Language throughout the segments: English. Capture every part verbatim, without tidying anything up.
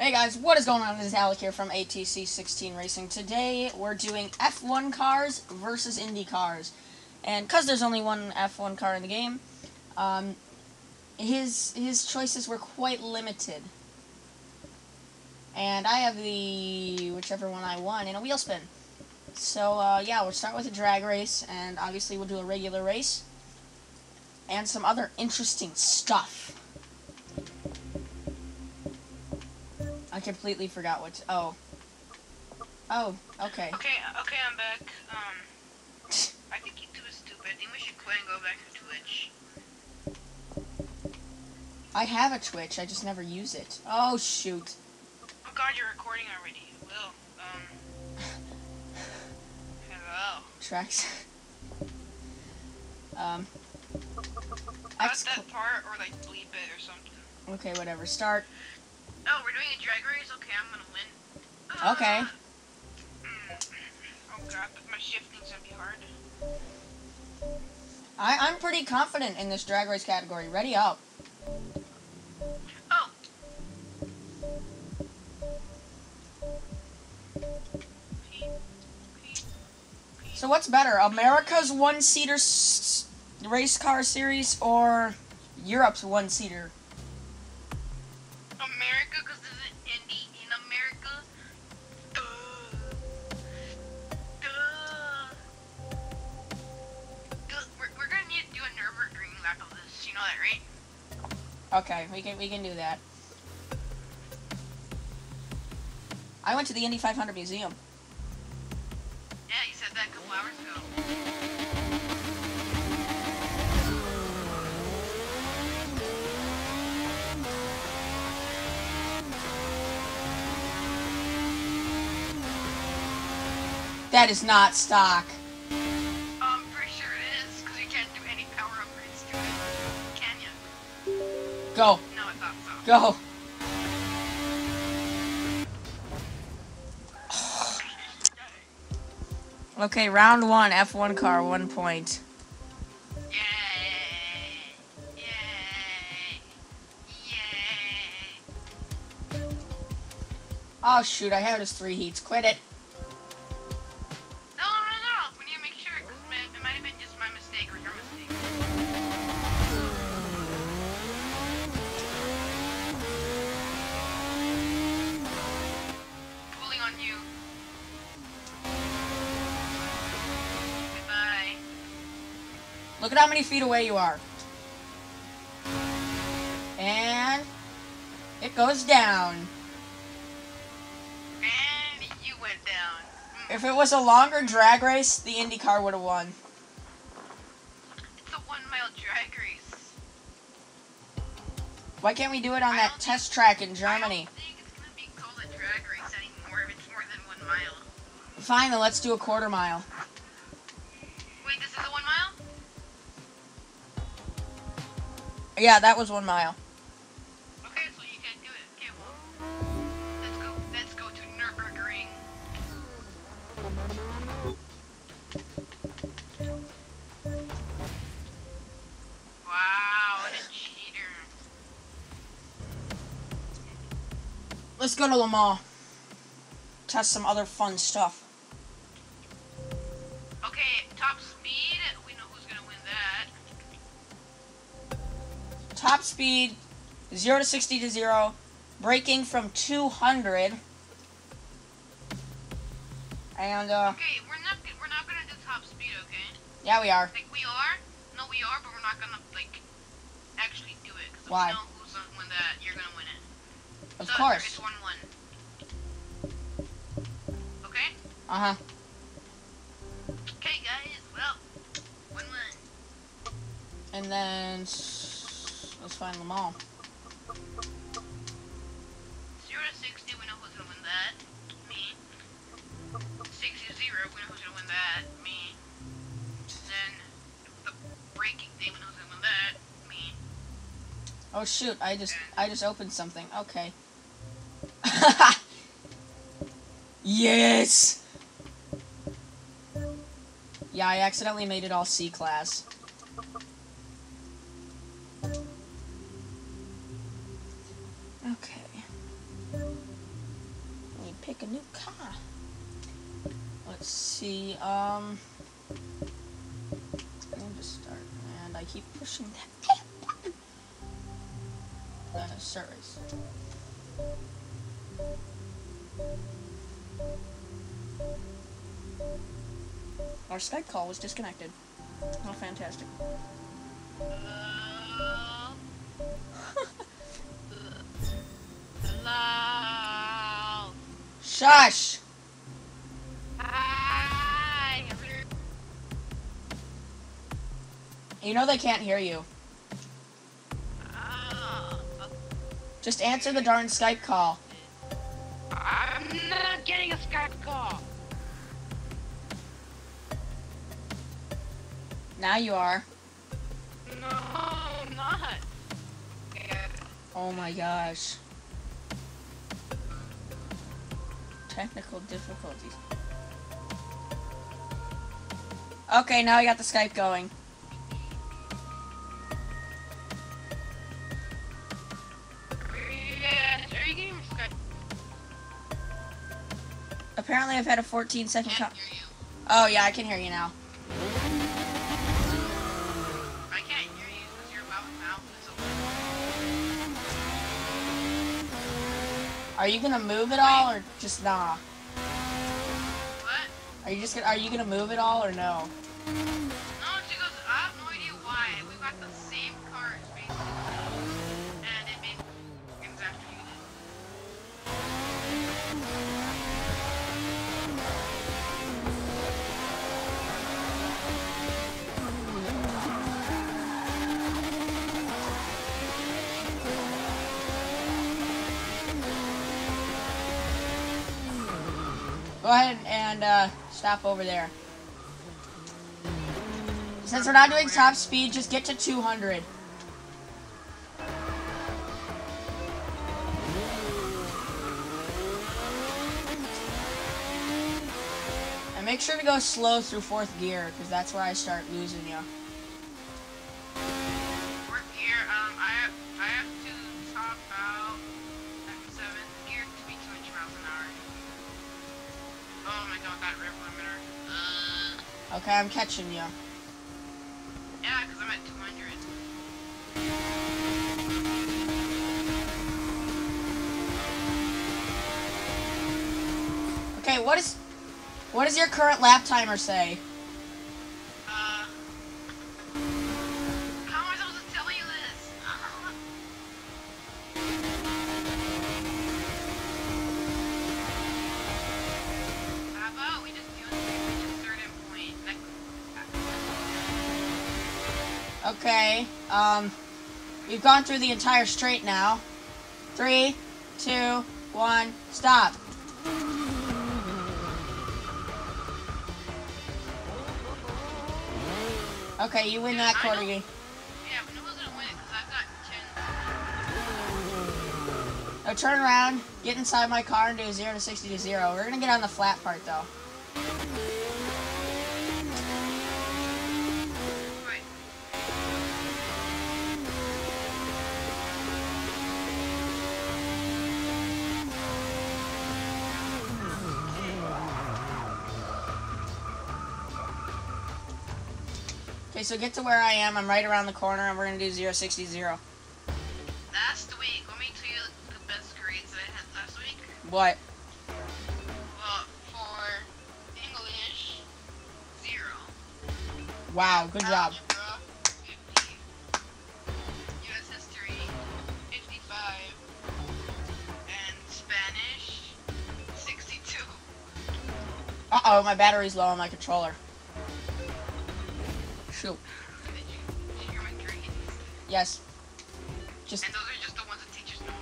Hey guys, what is going on? This is Alec here from A T C sixteen Racing. Today we're doing F one cars versus Indy cars. And because there's only one F one car in the game, um, his, his choices were quite limited. And I have the whichever one I won in a wheel spin. So uh, yeah, we'll start with a drag race, and obviously we'll do a regular race. And some other interesting stuff. I completely forgot what to, oh. Oh, okay. Okay, okay, I'm back. Um, I think YouTube is stupid. I think we should quit and go back to Twitch. I have a Twitch, I just never use it. Oh, shoot. Oh god, you're recording already. Will, um... hello. Tracks. um... Cut that part, or like bleep it or something. Okay, whatever. Start. Oh, we're doing a drag race? Okay, I'm gonna win. Uh, okay. Mm, oh god, but my shifting's gonna be hard. I, I'm pretty confident in this drag race category. Ready up. Oh! So what's better, America's one-seater s race car series or Europe's one-seater? America, because this is Indy in America. Duh. Duh. Duh. We're, we're gonna need to do a Nürburgring lap of this. You know that, right? Okay, we can we can do that. I went to the Indy five hundred museum. Yeah, you said that a couple hours ago. That is not stock. I'm pretty sure it is, because you can't do any power upgrades to it. Can you? Go. No, I thought so. Go. Okay, round one, F one car, one point. Yay! Yay! Yay! Oh shoot, I had his three heats. Quit it. No, no, no! We need to make sure, because it might have been just my mistake or your mistake. Pulling on you. Goodbye. Look at how many feet away you are. And it goes down. And you went down. Mm. If it was a longer drag race, the Indy car would have won. It's a one mile drag race. Why can't we do it on I that don't test track in I Germany? don't think it's gonna be called a drag race anymore if it's more than one mile. Fine, then let's do a quarter mile. Wait, this is a one mile? Yeah, that was one mile. Okay, so you can't do it. Okay, well, let's go. Let's go to Nürburgring. Wow, what a cheater! Let's go to Le Mans. Test some other fun stuff. Okay, top speed. We know who's gonna win that. Top speed, zero to sixty to zero. Braking from two hundred. And, uh, Okay, we're not g- we're not gonna do top speed, okay? yeah, we are. Like we are. No, we are, but we're not gonna like actually do it because Why? we know who's gonna win that. You're gonna win it. Of so course. It's one one. Okay. Uh-huh. Okay, guys. Well, one one. And then, s- let's find Le Mans. Zero to sixty. We know who's gonna win that. Me. Sixty to zero. We know who's gonna win that. Me. Then the braking thing. We know who's gonna win that. Me. Oh shoot, I just, I just opened something. Okay. Yes! Yeah, I accidentally made it all C class. um... I'm going to start, and I keep pushing that button. Uh, start race. Our Skype call was disconnected. Oh, fantastic. Uh, hello. Shush! Hi. You know they can't hear you. Uh, Just answer the darn Skype call. I'm not getting a Skype call. Now you are. No, I'm not. Oh my gosh. Technical difficulties. Okay, now I got the Skype going. Yeah, are you getting your Skype? Apparently I've had a fourteen second Can't co- hear you. Oh yeah, I can hear you now. I can't hear you because your mouth mouth is open. Are you gonna move it all or just nah? What? Are you just gonna, are you gonna move it all or no? No, she goes, I have no idea why. We got the same cars, basically. And it made things after you did. Go ahead and uh, stop over there. Since we're not doing top speed, just get to two hundred. And make sure to go slow through fourth gear, because that's where I start losing you. Fourth gear, um, I have, I have to top out at seventh gear to be two hundred miles an hour. Oh my god, that rev limiter. Uh, Okay, I'm catching you. yeah, because I'm at two hundred. Okay, what is what does your current lap timer say? Uh, how am I supposed to tell you this? Uh, how about we just do it reach a certain point? Like, Okay, um, we've gone through the entire straight now. Three, two, one, stop. Okay, you win that I quarter know. game. yeah, but who's gonna win it? Because I've got ten. Now turn around, get inside my car, and do a zero to sixty to zero. We're gonna get on the flat part though. Wait. Okay, so get to where I am. I'm right around the corner, and we're gonna do zero sixty zero. Last week, let me tell you the best grades that I had last week. What? Well, for English, zero. Wow, good job. Algebra, fifty. U S history, fifty-five. And Spanish, sixty-two. Uh oh, my battery's low on my controller. Shoot. Did you, did you hear my grades? Yes. Just And those are just the ones that teachers know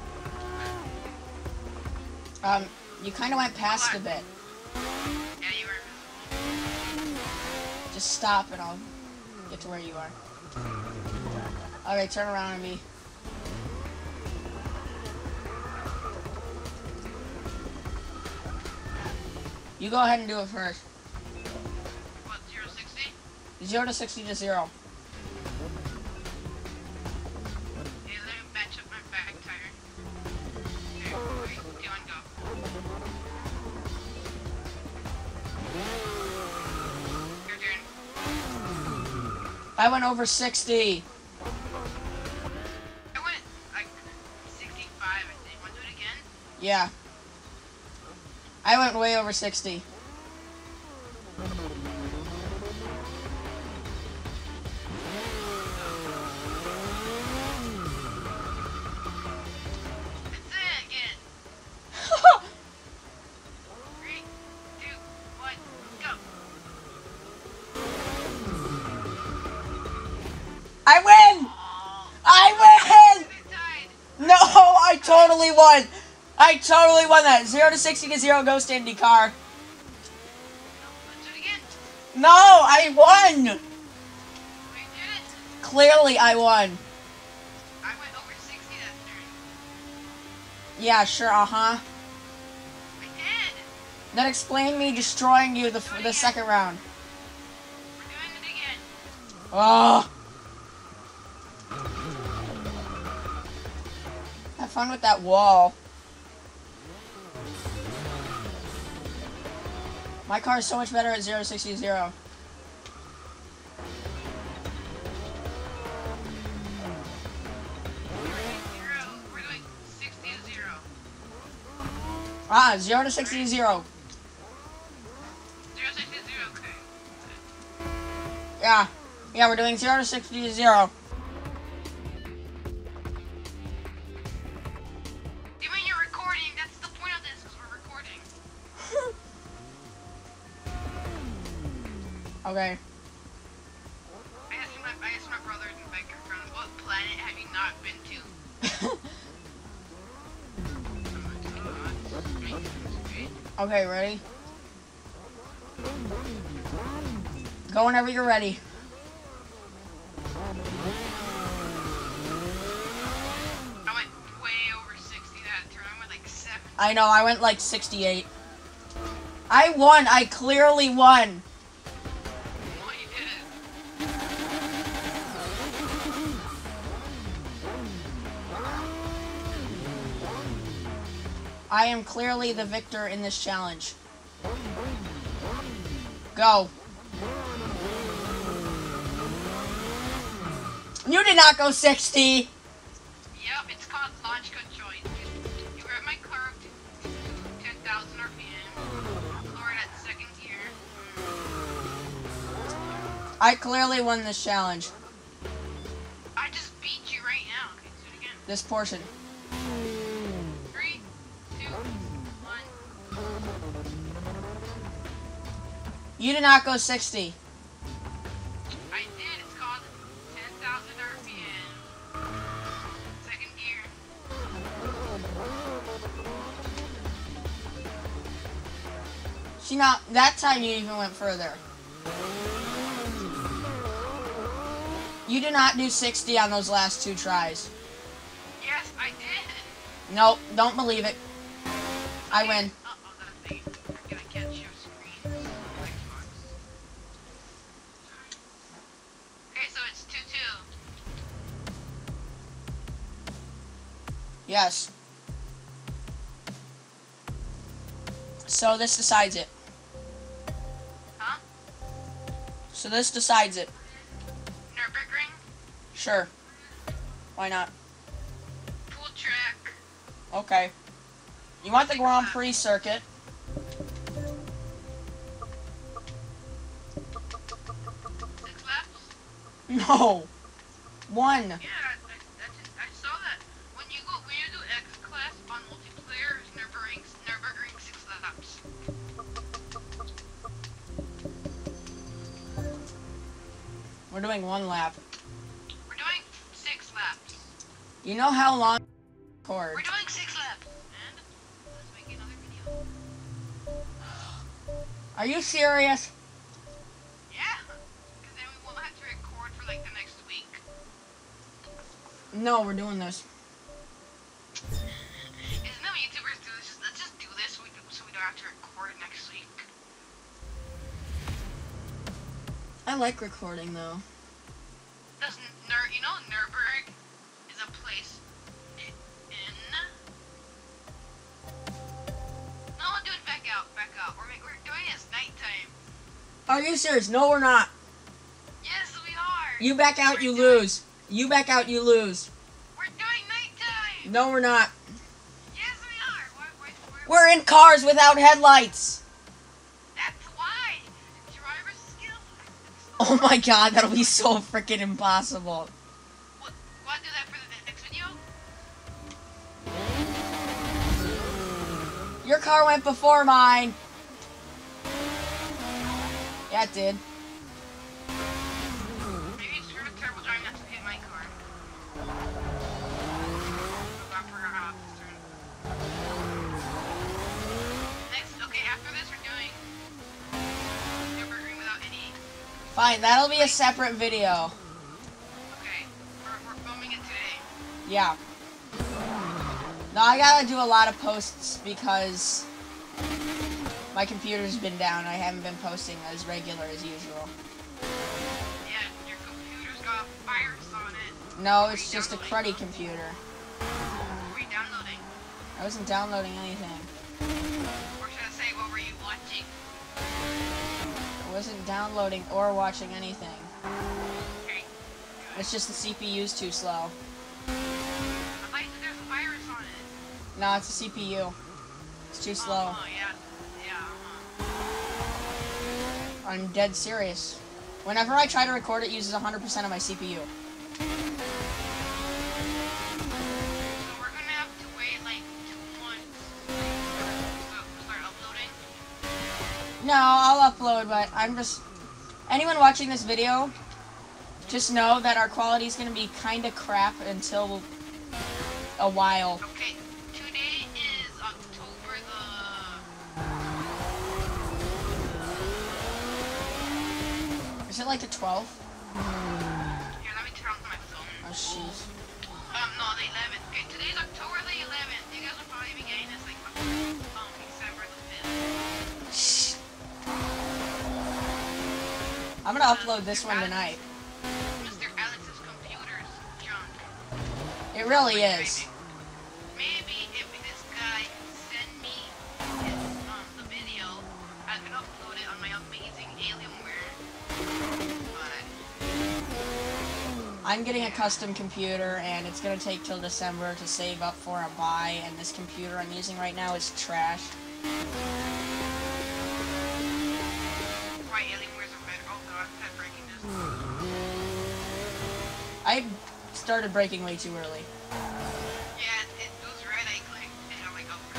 about. um, you kind of went past a bit. Yeah, you were invisible. Just stop, and I'll get to where you are. Okay, turn around on me. You go ahead and do it first. What, zero sixty? Zero to sixty to zero. Hey, let me match up my back tire. Okay, three, two, one, go. I went over sixty. I went like sixty-five, I think. Want to do it again? Yeah. I went way over sixty. Let's do it again. Three, two, one, go. I win! Oh, I win! they tied. No, I totally won. I totally won that. Zero to sixty to zero goes to IndyCar. Let's do it again. No, I won. We did it. Clearly, I won. I went over sixty that turn. Yeah, sure. Uh huh. I did. Then explain me destroying you the the second round. We're doing it again. Oh. Have fun with that wall. My car is so much better at zero to sixty to zero. Zero. We're doing sixty to zero. Ah, zero to sixty to zero. Zero, sixty, zero. Okay. Yeah. Yeah, we're doing zero to sixty to zero. You mean you're recording? That's the point of this, is we're recording. Okay. I asked my, I asked my brothers and my girlfriend, what planet have you not been to? Okay, ready? Go whenever you're ready. I went way over sixty that turn. I went like seven. I know, I went like sixty-eight. I won. I clearly won. Oh, you did it. I am clearly the victor in this challenge. Go. You did not go sixty. Yep, it's called launch control. You, you rev my car up to ten thousand R P M. Lower it at second gear. I clearly won this challenge. I just beat you right now. Okay, let's do it again. This portion. Three, two, one. You did not go sixty. I did. It's called ten thousand R P M. Second gear. See, now, that time you even went further. You did not do sixty on those last two tries. Yes, I did. Nope, don't believe it. I win. Uh-oh, that thing. Forget I can't share screen. Xbox. Okay, so it's two two. Yes. So this decides it. Huh? So this decides it. Nürburgring? Sure. Why not? Full track. Okay. You want the Grand Prix circuit? Six laps? No. One. Yeah, I, I, I, just, I saw that. When you go, when you do X class on multiplayer, it's Nürburgring, Nürburgring six laps. We're doing one lap. We're doing six laps. You know how long We're record? doing six laps. And let's make another video. Are you serious? Yeah, because then we won't have to record for like the next week. No, we're doing this. Isn't that what YouTubers do? It's just, let's just do this so we, so we don't have to record next week. I like recording though. Does Nur, you know, Nürburgring is a place i- in. No, do it back out, back out. We're, ma- we're doing this nighttime. Are you serious? No, we're not. Yes, we are. You back out, you lose. You back out, you lose. We're doing nighttime. No, we're not. Yes, we are. We're, we're, we're, We're in cars without headlights. that's why. Driver skills. Oh my god, that'll be so freaking impossible. What, want to do that for the next video? Your car went before mine. Yeah, it did. Maybe it's sort of terrible driving not to hit my car. Oh, I forgot how to turn. Next, okay, after this we're doing Nürburgring without any. Fine, that'll be a separate video. Okay, we're, we're filming it today. Yeah. No, I gotta do a lot of posts because my computer's been down. I haven't been posting as regular as usual. Yeah, your computer's got a virus on it. No, it's just a cruddy computer. What were you downloading? I wasn't downloading anything. Or should I say, what were you watching? I wasn't downloading or watching anything. Okay. It's just the C P U's too slow. I thought you said there's a virus on it. No, it's a C P U. It's too slow. Oh, yeah. Yeah. Uh-huh. I'm dead serious. Whenever I try to record, it uses one hundred percent of my C P U. So we're gonna have to wait like two months to start uploading. No, I'll upload, but I'm just... Anyone watching this video, just know that our quality is going to be kind of crap until a while. Okay, today is October the... Is it like the twelfth? Here, let me turn on my phone. Oh, jeez. Um, no, the eleventh. Okay, today's October the eleventh. You guys will probably be getting this like um, December the fifth. I'm gonna upload this one tonight. Mister Alex's computer's junk. It really is. Maybe if this guy send me his, um, the video, I can upload it on my amazing Alienware. But I'm getting a custom computer, and it's gonna take till December to save up for a buy, and this computer I'm using right now is trash. why Alienwares are better. Oh god, I'm breaking this. I started breaking way too early. Yeah, it, it goes red, I click, and I'm like, oh god.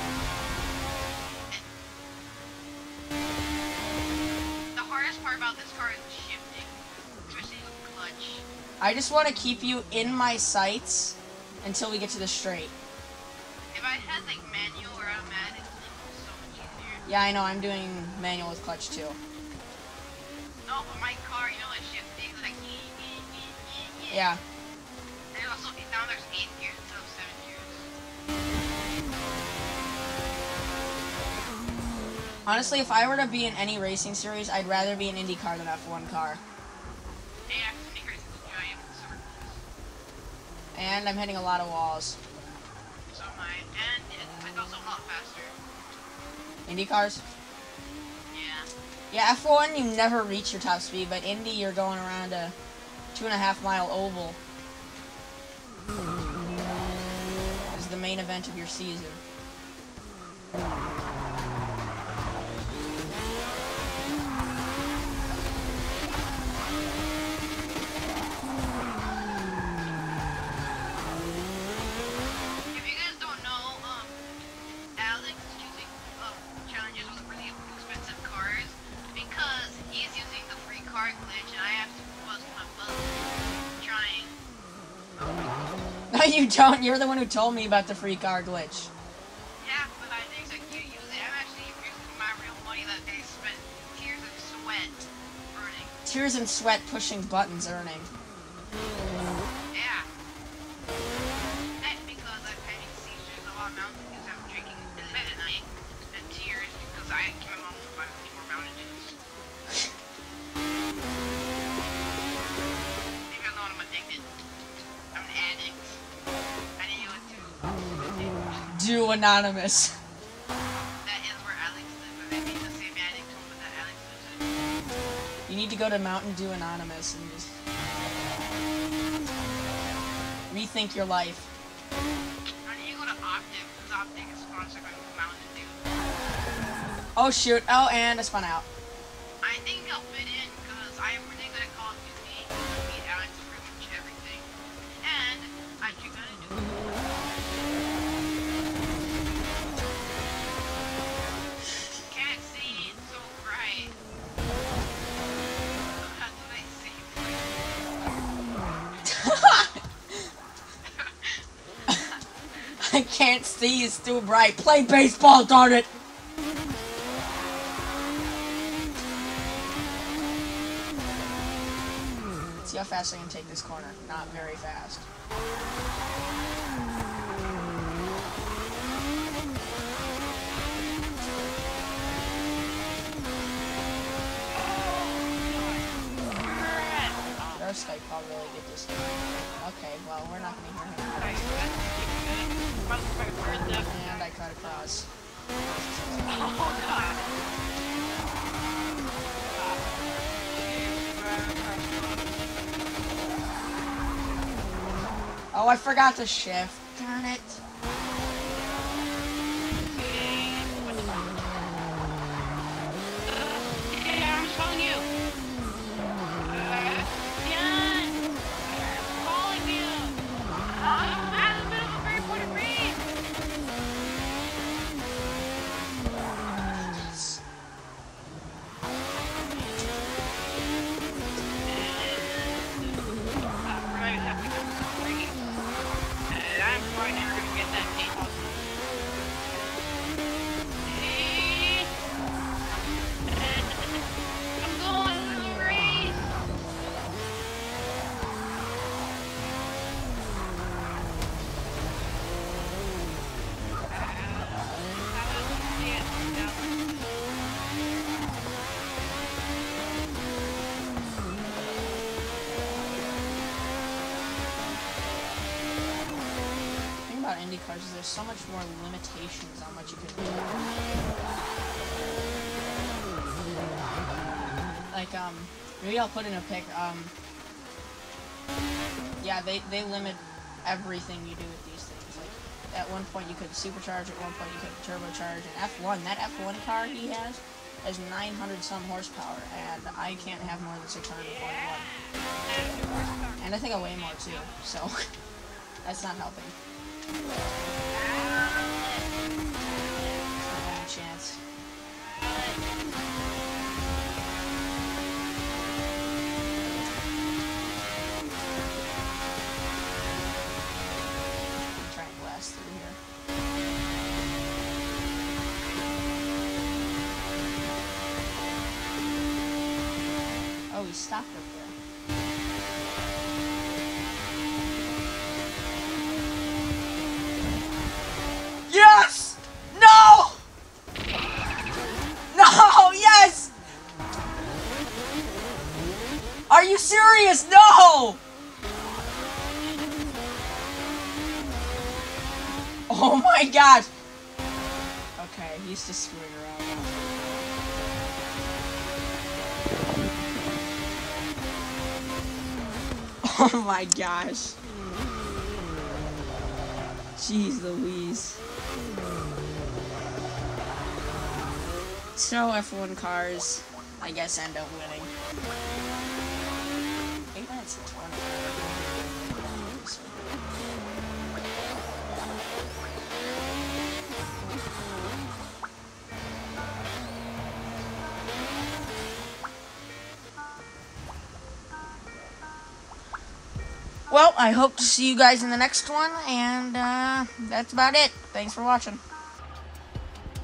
And the hardest part about this car is shifting, especially with clutch. I just want to keep you in my sights until we get to the straight. If I had like manual or automatic, it would be so much easier. Yeah, I know, I'm doing manual with clutch too. No, but my car, you know, it's shifting like ee, ee, ee, ee, ee. Yeah. And also, now there's eight gears instead of seven gears. Honestly, if I were to be in any racing series, I'd rather be an IndyCar than F one car. Yeah, sneakers is giant circles. And I'm hitting a lot of walls. So am I. And it's also a lot faster. IndyCars? Yeah. Yeah, F one, you never reach your top speed, but Indy, you're going around a two and a half mile oval. This is the main event of your season. If you guys don't know, um, Alex is choosing um, challenges with really expensive cars because he's using the free car glitch, and I have to bust my butt trying. No, you don't. You're the one who told me about the free car glitch. Yeah, but I think that you use it. I'm actually using my real money that I spent tears of sweat earning. Tears and sweat pushing buttons earning. Yeah. And because I'm having seizures a lot of Mountain Dews, I'm drinking late at night and tears because I came home to buy me more Mountain Dews. You guys know I'm addicted. I'm an addict. I need you to Do Anonymous. that is where Alex lives. I made the same addict home that Alex lives in. You need to go to Mountain Dew Anonymous and just rethink your life. I need to go to Optic, because Optic is sponsored by Mountain Dew. Oh shoot! Oh, and I spun out. I think I'll fit in, because I am really good at Call of Duty. I beat Alex in pretty much everything. And I do gotta do it. Can't see, it's so bright. How do I see? I can't see, it's too bright. Play baseball, darn it! See how fast I can take this corner. Not very fast. Our Skype call really get this game. Okay, well, we're not gonna hear him. And I cut across. Oh god. Oh, I forgot to shift. Darn it. Yeah, I'm calling you. Uh, Jan! I'm calling you. I'm in the middle of a very important race. Right, have to go to the race. And I'm probably never gonna get that paintball. Hey. I'm going to the race. The thing about Indy cars is there's so much more limitations on what you can do. Like, um, maybe I'll put in a pic, um, yeah, they, they limit everything you do with these things. Like, at one point you could supercharge, at one point you could turbocharge, and F one, that F one car he has, has nine hundred some horsepower, and I can't have more than six hundred forty-one. And I think I weigh more too, so that's not helping. Not any chance. I'm trying to blast through here. Oh, he stopped up there. Yes! No! No! Yes! Are you serious? No! Oh my gosh! Okay, he's just screwing around. Oh my gosh. Jeez Louise. So F one cars, I guess, end up winning. eight minutes and twenty. Well, I hope to see you guys in the next one, and uh, that's about it. Thanks for watching.